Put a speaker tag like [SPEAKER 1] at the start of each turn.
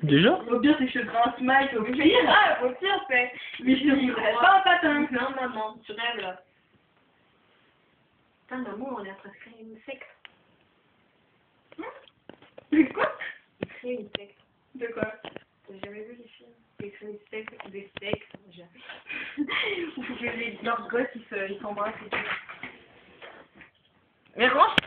[SPEAKER 1] Déjà?
[SPEAKER 2] Au pire, c'est que je te ferai un smile, au pire. Ah, au pire, c'est. Mais je te ferai pas un patin.
[SPEAKER 3] Non, non, non, tu rêves là. Putain, l'amour, on est en train de créer une secte.
[SPEAKER 2] Mais quoi?
[SPEAKER 3] Il crée une secte.
[SPEAKER 2] De quoi?
[SPEAKER 3] T'as jamais vu les films? Ils créent une secte, des sectes, jamais.
[SPEAKER 2] Ou que leurs gosses, ils s'embrassent et tout.
[SPEAKER 1] Mais range